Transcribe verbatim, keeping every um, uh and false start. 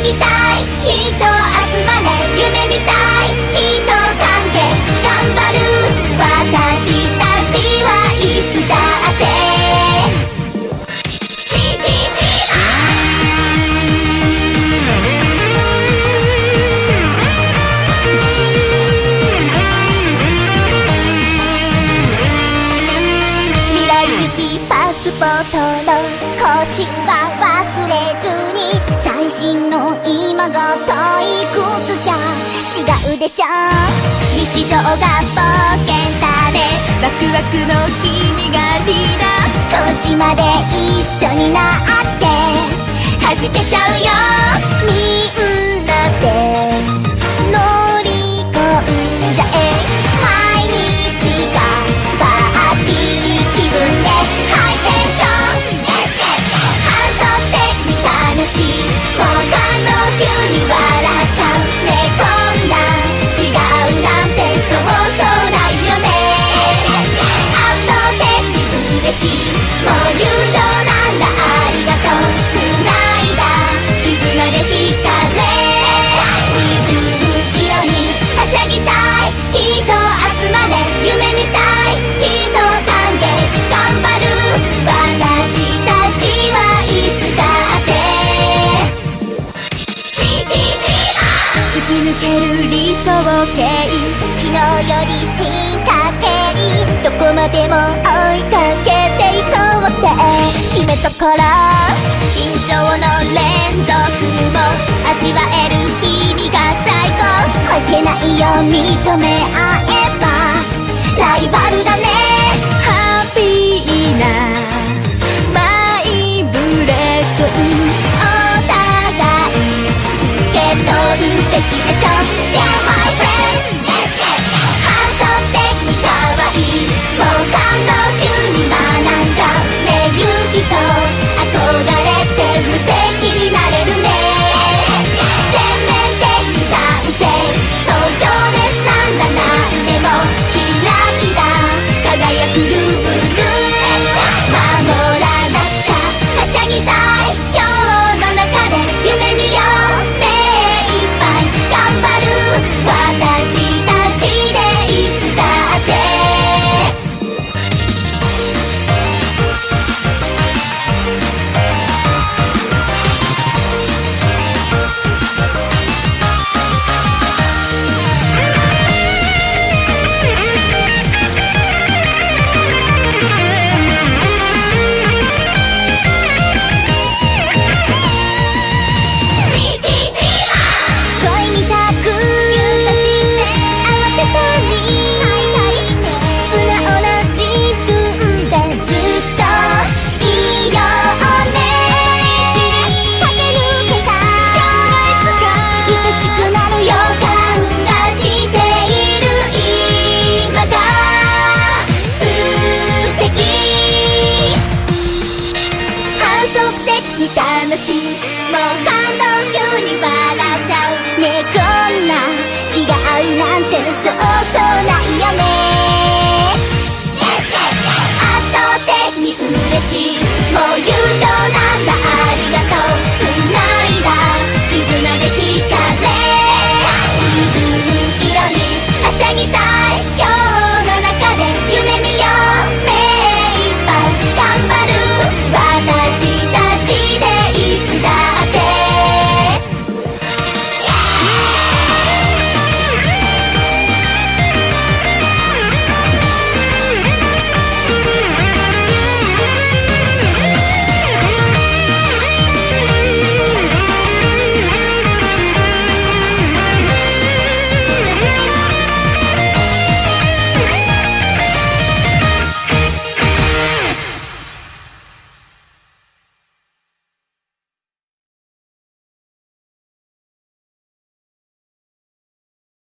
ぎたい人集まれ、夢見たい人関係頑張る私たちはいつだって未来行きパスポートの更新は忘れずに、最新の今が退屈じゃ違うでしょ。日常が冒険だね、ワクワクの君がリーダー、こっちまで一緒になって弾けちゃうよ。みんなで乗り込んじゃえ、毎日がパーティー気分でハイテンション、反則的に楽しい、好感度急に笑っちゃうね、こんな気が合うなんてそうそうないよね。圧倒的に嬉しい、もう友情なんだ、ありがとう、つないだ絆で惹かれ、自分色にはしゃぎたい人集まれ、夢見たい人歓迎頑張る私たちはいつだって突き抜ける理想形、昨日より進化形、どこまでも追いかけていこうって決めたから、緊張の連続も味わえる君が最高、負けないよ認め合えばライバルだね。ハッピーなバイブレーション、お互い受け取るべきでしょ。 Yeah my friends、 反則的に可愛い、好感度急に学んじゃうね、勇気と憧れて無敵になれるね。全面的に賛成、そう情熱なんだ、なんでもキラキラ輝くルール、守らなくちゃはしゃぎたい今日の中で夢見よう、目いっぱい頑張る私たちでいつだって楽しい、もう感動急に笑っちゃうね、こんな気が合うなんてそうそうないよね。圧倒的に嬉しい、